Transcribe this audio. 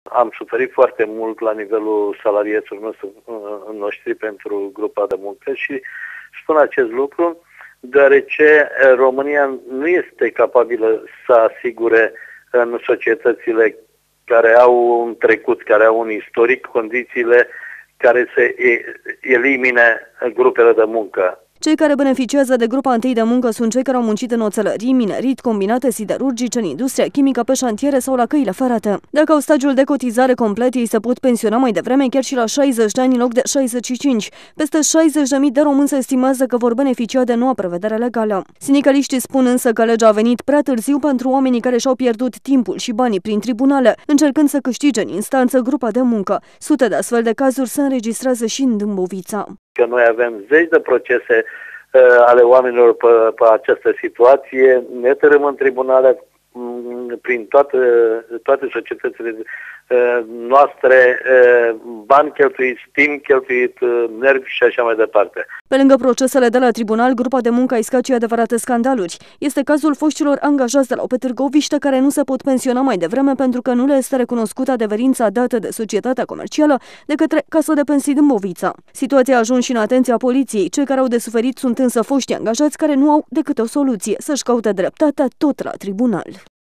Am suferit foarte mult la nivelul salariaților noștri pentru grupa de muncă și spun acest lucru deoarece România nu este capabilă să asigure în societățile care au un trecut, care au un istoric, condițiile care să elimine grupele de muncă. Cei care beneficiază de grupa întâi de muncă sunt cei care au muncit în oțelării, minerit, combinate siderurgice, în industria chimică, pe șantiere sau la căile ferate. Dacă au stagiul de cotizare complet, ei se pot pensiona mai devreme, chiar și la 60 de ani în loc de 65. Peste 60.000 de români se estimează că vor beneficia de noua prevedere legală. Sindicaliștii spun însă că legea a venit prea târziu pentru oamenii care și-au pierdut timpul și banii prin tribunale, încercând să câștige în instanță grupa de muncă. Sute de astfel de cazuri se înregistrează și în Dâmbovița. Că noi avem zeci de procese ale oamenilor pe această situație, ne tărâm în tribunale prin toate societățile noastre, bani cheltuiți, timp cheltuit, nervi și așa mai departe. Pe lângă procesele de la tribunal, grupa de muncă a iscat și adevărate scandaluri. Este cazul foștilor angajați de la Târgoviște care nu se pot pensiona mai devreme pentru că nu le este recunoscută adeverința dată de societatea comercială de către Casa de Pensii Dâmbovița. Situația a ajuns și în atenția poliției. Cei care au de suferit sunt însă foștii angajați care nu au decât o soluție: să-și caute dreptatea tot la tribunal.